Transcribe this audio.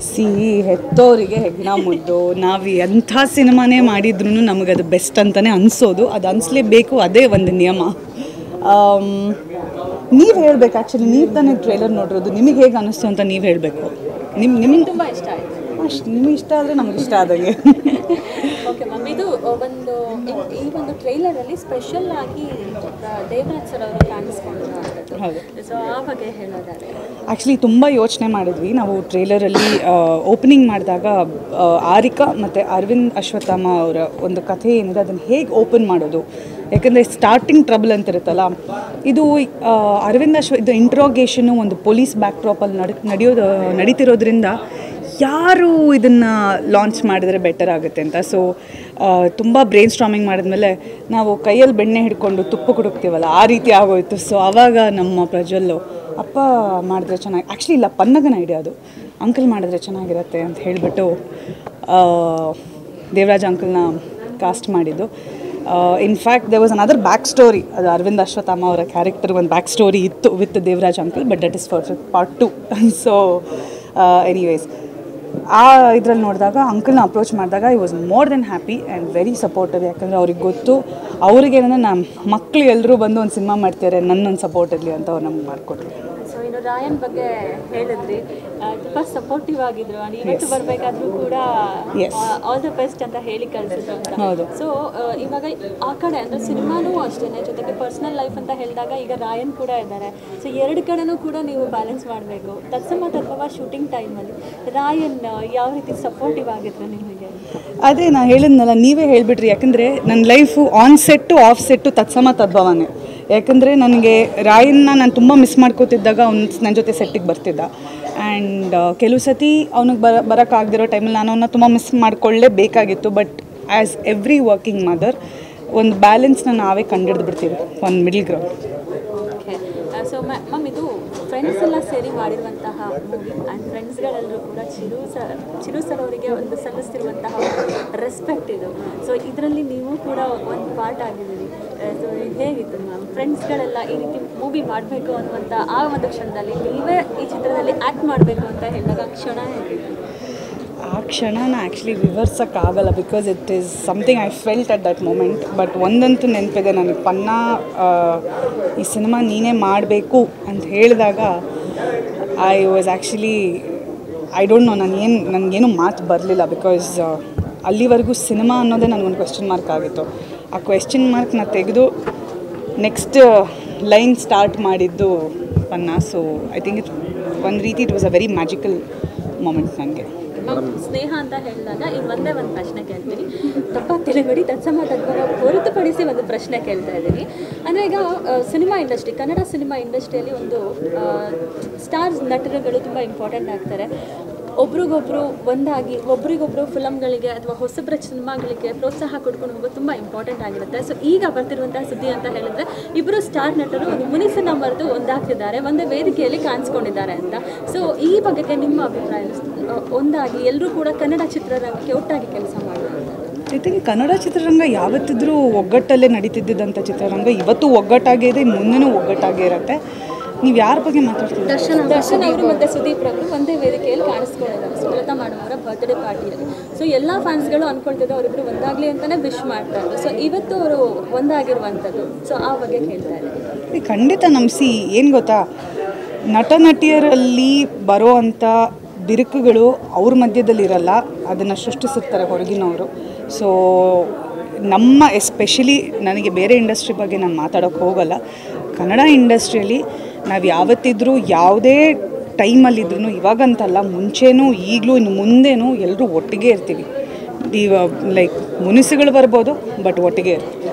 ಸಿಹಿ ಹೆತ್ತೋರಿಗೆ ಹೆಗ್ಣ ಮುದ್ದು. ನಾವು ಎಂಥ ಸಿನಿಮಾನೇ ಮಾಡಿದ್ರೂ ನಮಗದು ಬೆಸ್ಟ್ ಅಂತಲೇ ಅನಿಸೋದು, ಅದು ಅನಿಸ್ಲೇಬೇಕು, ಅದೇ ಒಂದು ನಿಯಮ. ನೀವು ಹೇಳಬೇಕು, ಆ್ಯಕ್ಚುಲಿ ನೀವು ತಾನೇ ಟ್ರೇಲರ್ ನೋಡಿರೋದು, ನಿಮಗೆ ಹೇಗೆ ಅನ್ನಿಸ್ತು ಅಂತ ನೀವು ಹೇಳಬೇಕು. ನಿಮಗೆ ತುಂಬ ಇಷ್ಟ ಆಯಿತು. ಅಷ್ಟು ನಿಮಗೆ ಇಷ್ಟ ಆದರೆ ನಮ್ಗೆ ಇಷ್ಟ ಆದಂಗೆ. ಓಕೆ ಮ್ಯಾಮ್, ಇದು ಈ ಒಂದು ಟ್ರೈಲರಲ್ಲಿ ಸ್ಪೆಷಲ್ ಆಗಿ ದೇವರಾಜ್ ಸರ್ ಅವರು ಕಾಣಿಸ್ಕೊಂಡಿರುವಂಥದ್ದು. ಹೌದು. ಸೊ ಆ ಬಗ್ಗೆ ಹೇಳೋದಾದ್ರೆ ಆ್ಯಕ್ಚುಲಿ ತುಂಬ ಯೋಚನೆ ಮಾಡಿದ್ವಿ ನಾವು ಟ್ರೇಲರಲ್ಲಿ. ಓಪನಿಂಗ್ ಮಾಡಿದಾಗ ಆರಿಕಾ ಮತ್ತು ಅರವಿಂದ್ ಅಶ್ವತ್ಥಾಮ ಅವರ ಒಂದು ಕಥೆ ಏನಿದೆ ಅದನ್ನು ಹೇಗೆ ಓಪನ್ ಮಾಡೋದು, ಯಾಕಂದರೆ ಸ್ಟಾರ್ಟಿಂಗ್ ಟ್ರಬಲ್ ಅಂತಿರುತ್ತಲ್ಲ, ಇದು ಇದು ಇಂಟ್ರೋಗೇಷನು ಒಂದು ಪೊಲೀಸ್ ಬ್ಯಾಕ್ ಡ್ರಾಪಲ್ಲಿ ನಡೀತಿರೋದ್ರಿಂದ ಯಾರು ಇದನ್ನು ಲಾಂಚ್ ಮಾಡಿದ್ರೆ ಬೆಟರ್ ಆಗುತ್ತೆ ಅಂತ. ಸೊ ತುಂಬ ಬ್ರೈನ್ ಸ್ಟ್ರಾಮಿಂಗ್ ಮಾಡಿದ್ಮೇಲೆ ನಾವು ಕೈಯಲ್ಲಿ ಬೆಣ್ಣೆ ಹಿಡ್ಕೊಂಡು ತುಪ್ಪ ಕುಡುಕ್ತೀವಲ್ಲ, ಆ ರೀತಿ ಆಗೋಯ್ತು. ಸೊ ಆವಾಗ ನಮ್ಮ ಪ್ರಜ್ವಲ್ಲು ಅಪ್ಪ ಮಾಡಿದ್ರೆ ಚೆನ್ನಾಗಿ, ಆ್ಯಕ್ಚುಲಿ ಇಲ್ಲ ಪನ್ನಗನ ಐಡಿಯಾ ಅದು, ಅಂಕಲ್ ಮಾಡಿದ್ರೆ ಚೆನ್ನಾಗಿರುತ್ತೆ ಅಂತ ಹೇಳಿಬಿಟ್ಟು ದೇವರಾಜ್ ಅಂಕಲ್ನ ಕಾಸ್ಟ್ ಮಾಡಿದ್ದು. In fact they was another back story, ಅದು ಅರವಿಂದ್ ಅಶ್ವತ್ಥಾಮ ಅವರ ಕ್ಯಾರೆಕ್ಟರ್ ಒಂದು ಬ್ಯಾಕ್ ಸ್ಟೋರಿ ಇತ್ತು with Devraj uncle, but that is for part 2. So anyways ಆ ಇದರಲ್ಲಿ ನೋಡಿದಾಗ ಅಂಕಲ್ನ ಅಪ್ರೋಚ್ ಮಾಡಿದಾಗ I was more than happy and very supportive. ಯಾಕಂದರೆ ಅವ್ರಿಗೆ ಗೊತ್ತು, ಅವ್ರಿಗೇನಂದರೆ ನಮ್ಮ ಮಕ್ಕಳು ಎಲ್ಲರೂ ಬಂದು ಒಂದು ಸಿನಿಮಾ ಮಾಡ್ತಾರೆ, ನನ್ನೊಂದು ಸಪೋರ್ಟ್ ಇರಲಿ ಅಂತ ಅವ್ರು ನಮ್ಗೆ ಮಾಡಿಕೊಟ್ರು. ಸೊ ಇನ್ನು ರಾಯನ್ ಬಗ್ಗೆ ಹೇಳಿದ್ರಿ, ತುಂಬ ಸಪೋರ್ಟಿವ್ ಆಗಿದ್ರು, ಇವತ್ತು ಬರಬೇಕಾದ್ರೂ ಕೂಡ ಆಲ್ ದ ಬೆಸ್ಟ್ ಅಂತ ಹೇಳಿ ಕಳಿಸಿದ್ರು ಅಂತ. ಹೌದು. ಸೊ ಇವಾಗ ಆ ಕಡೆ ಅಂದರೆ ಸಿನಿಮಾನೂ ಅಷ್ಟೇ, ಜೊತೆಗೆ ಪರ್ಸ್ನಲ್ ಲೈಫ್ ಅಂತ ಹೇಳಿದಾಗ ಈಗ ರಾಯನ್ ಕೂಡ ಇದ್ದಾರೆ. ಸೊ ಎರಡು ಕಡೆನೂ ಕೂಡ ನೀವು ಬ್ಯಾಲೆನ್ಸ್ ಮಾಡಬೇಕು. ತತ್ಸಮ ತದ್ಭವ ಶೂಟಿಂಗ್ ಟೈಮಲ್ಲಿ ರಾಯನ್ ಯಾವ ರೀತಿ ಸಪೋರ್ಟಿವ್ ಆಗಿದ್ರು ನಿಮಗೆ? ಅದೇ ನಾನು ಹೇಳಿದ್ನಲ್ಲ, ನೀವೇ ಹೇಳಿಬಿಟ್ರಿ. ಯಾಕಂದರೆ ನನ್ನ life on set off set ತತ್ಸಮ ತದ್ಭವನೇ. ಯಾಕಂದರೆ ನನಗೆ ರಾಯನ್ನ ನಾನು ತುಂಬ ಮಿಸ್ ಮಾಡ್ಕೋತಿದ್ದಾಗ ಅವ್ನು ನನ್ನ ಜೊತೆ ಸೆಟ್ಟಿಗೆ ಬರ್ತಿದ್ದ. ಆ್ಯಂಡ್ ಕೆಲವು ಸತಿ ಅವ್ನಿಗೆ ಬರೋಕ್ಕಾಗದಿರೋ ಟೈಮಲ್ಲಿ ನಾನು ಅವನ್ನ ತುಂಬ ಮಿಸ್ ಮಾಡ್ಕೊಳ್ಳೇಬೇಕಾಗಿತ್ತು. But as every working mother ಒಂದು ಬ್ಯಾಲೆನ್ಸ್ನ ನಾವೇ ಕಂಡುಹಿಡಿದು ಬಿಡ್ತೀವಿ, ಒಂದು middle ground. Okay. So ma'am, ಇದು ಫ್ರೆಂಡ್ಸ್ ಎಲ್ಲ ಸೇರಿ ಮಾಡಿರುವಂತಹ ಮೂವಿ ಆ್ಯಂಡ್ ಫ್ರೆಂಡ್ಸ್ಗಳೆಲ್ಲರೂ ಕೂಡ ಚಿರು ಸರ್ ಅವರಿಗೆ ಒಂದು ಸಲ್ಲಿಸ್ತಿರುವಂತಹ ರೆಸ್ಪೆಕ್ಟ್ ಇದು. ಸೊ ಇದರಲ್ಲಿ ನೀವು ಕೂಡ ಒಂದು ಪಾರ್ಟ್ ಆಗಿದ್ದೀರಿ. ಸೊ ಹೇಗಿತ್ತು ಮ್ಯಾಮ್, ಫ್ರೆಂಡ್ಸ್ಗಳೆಲ್ಲ ಈ ರೀತಿ ಮೂವಿ ಮಾಡಬೇಕು ಅನ್ನುವಂಥ ಆ ಒಂದು ಕ್ಷಣದಲ್ಲಿ ನೀವೇ ಈ ಚಿತ್ರದಲ್ಲಿ ಆ್ಯಕ್ಟ್ ಮಾಡಬೇಕು ಅಂತ ಹೇಳಿದಾಗ ಕ್ಷಣ ಹೇಗಿತ್ತು? ಆ ಕ್ಷಣನ ಆ್ಯಕ್ಚುಲಿ ವಿವರಿಸೋಕ್ಕಾಗಲ್ಲ, because it is something I felt at that moment. But ಒಂದಂತೂ ನೆನಪಿದೆ ನನಗೆ, ಪನ್ನ ಈ ಸಿನಿಮಾ ನೀನೇ ಮಾಡಬೇಕು ಅಂತ ಹೇಳಿದಾಗ I was actually I don't know, ನನಗೇನು ಮಾತು ಬರಲಿಲ್ಲ. ಬಿಕಾಸ್ ಅಲ್ಲಿವರೆಗೂ ಸಿನಿಮಾ ಅನ್ನೋದೇ ನನಗೊಂದು ಕ್ವೆಶ್ಚನ್ ಮಾರ್ಕ್ ಆಗಿತ್ತು. ಆ ಕ್ವೆಶ್ಚನ್ ಮಾರ್ಕ್ನ ತೆಗೆದು ನೆಕ್ಸ್ಟ್ ಲೈನ್ ಸ್ಟಾರ್ಟ್ ಮಾಡಿದ್ದು ಪನ್ನ. ಸೊ ಐ ಥಿಂಕ್ ಒಂದು ರೀತಿ it was a very magical moment ನನಗೆ. ಸ್ನೇಹ ಅಂತ ಹೇಳಿದಾಗ ಈಗ ಒಂದೇ ಒಂದು ಪ್ರಶ್ನೆ ಕೇಳ್ತೀನಿ, ತಪ್ಪಾಗಿ ತಿಳಿಬೇಡಿ, ತತ್ಸಮ ತದ್ಭವ ಹೊರತುಪಡಿಸಿ ಒಂದು ಪ್ರಶ್ನೆ ಕೇಳ್ತಾ ಇದ್ದೀನಿ. ಅಂದರೆ ಈಗ ಸಿನಿಮಾ ಇಂಡಸ್ಟ್ರಿ, ಕನ್ನಡ ಸಿನಿಮಾ ಇಂಡಸ್ಟ್ರಿಯಲ್ಲಿ ಒಂದು ಸ್ಟಾರ್ ನಟರುಗಳು ತುಂಬ ಇಂಪಾರ್ಟೆಂಟ್ ಆಗ್ತಾರೆ. ಒಬ್ರಿಗೊಬ್ರು ಒಂದಾಗಿ ಒಬ್ರಿಗೊಬ್ರು ಫಿಲಮ್ಗಳಿಗೆ ಅಥವಾ ಹೊಸಬ್ರ ಸಿನಿಮಾಗಳಿಗೆ ಪ್ರೋತ್ಸಾಹ ಕೊಡ್ಕೊಂಡು ಹೋಗೋದು ತುಂಬ ಇಂಪಾರ್ಟೆಂಟ್ ಆಗಿರುತ್ತೆ. ಸೊ ಈಗ ಬರ್ತಿರುವಂತಹ ಸುದ್ದಿ ಅಂತ ಹೇಳಿದ್ರೆ ಇಬ್ಬರು ಸ್ಟಾರ್ ನಟರು ಒಂದು ಮುನಿಸನ್ನ ಮರೆತು ಒಂದಾಗ್ತಿದ್ದಾರೆ, ಒಂದೇ ವೇದಿಕೆಯಲ್ಲಿ ಕಾಣಿಸ್ಕೊಂಡಿದ್ದಾರೆ ಅಂತ. ಸೊ ಈ ಬಗ್ಗೆ ನಿಮ್ಮ ಅಭಿಪ್ರಾಯ, ಒಂದಾಗಿ ಎಲ್ಲರೂ ಕೂಡ ಕನ್ನಡ ಚಿತ್ರರಂಗಕ್ಕೆ ಒಟ್ಟಾಗಿ ಕೆಲಸ ಮಾಡುವಂಥದ್ದು? ಐ ಥಿಂಕ್ ಕನ್ನಡ ಚಿತ್ರರಂಗ ಯಾವತ್ತಿದ್ರೂ ಒಗ್ಗಟ್ಟಲ್ಲೇ ನಡೀತಿದ್ದಂಥ ಚಿತ್ರರಂಗ ಇವತ್ತು ಒಗ್ಗಟ್ಟಾಗೇ ಇದೆ, ಮುಂದೆನೂ ಒಗ್ಗಟ್ಟಾಗೇ ಇರುತ್ತೆ. ನೀವು ಯಾರ ಬಗ್ಗೆ ಮಾತಾಡ್ತೀವಿ? ದರ್ಶನ್ ಅವರು ಮತ್ತು ಸುದೀಪ್ ಅವರು ಒಂದೇ ವೇದಿಕೆಯಲ್ಲಿ ಕಾಣಿಸ್ಕೊಂಡಿದ್ದಾರೆ ಸುಲತಾ ಮಾಡಮವರ ಬರ್ತ್ಡೇ ಪಾರ್ಟಿಯಲ್ಲಿ. ಸೊ ಎಲ್ಲ ಫ್ಯಾನ್ಸ್ಗಳು ಅಂದ್ಕೊಳ್ತಿದ್ದು ಅವರಿಬ್ಬರು ಒಂದಾಗಲಿ ಅಂತಲೇ ವಿಶ್ ಮಾಡ್ತಾ ಇದ್ರು. ಸೊ ಇವತ್ತು ಅವರು ಒಂದಾಗಿರುವಂಥದ್ದು, ಸೊ ಆ ಬಗ್ಗೆ ಕೇಳ್ತಾ ಇದ್ದಾರೆ. ಖಂಡಿತ ನಂಬಿಸಿ. ಏನು ಗೊತ್ತಾ, ನಟ ನಟಿಯರಲ್ಲಿ ಬರೋ ಅಂಥ ಬಿರುಕುಗಳು ಅವ್ರ ಮಧ್ಯದಲ್ಲಿರಲ್ಲ, ಅದನ್ನು ಸೃಷ್ಟಿಸಿರ್ತಾರೆ ಹೊರಗಿನವರು. ಸೊ ನಮ್ಮ ಎಸ್ಪೆಷಲಿ ನನಗೆ ಬೇರೆ ಇಂಡಸ್ಟ್ರಿ ಬಗ್ಗೆ ನಾನು ಮಾತಾಡೋಕ್ಕೆ ಹೋಗಲ್ಲ. ಕನ್ನಡ ಇಂಡಸ್ಟ್ರಿಯಲ್ಲಿ ನಾವು ಯಾವತ್ತಿದ್ರೂ ಯಾವುದೇ ಟೈಮಲ್ಲಿದ್ರೂ, ಇವಾಗಂತಲ್ಲ ಮುಂಚೆನೂ ಈಗಲೂ ಇನ್ನು ಮುಂದೆನೂ ಎಲ್ಲರೂ ಒಟ್ಟಿಗೆ ಇರ್ತೀವಿ. ಲೈಕ್ ಮುನಿಸುಗಳು ಬರ್ಬೋದು, ಬಟ್ ಒಟ್ಟಿಗೆ ಇರ್ತೀವಿ.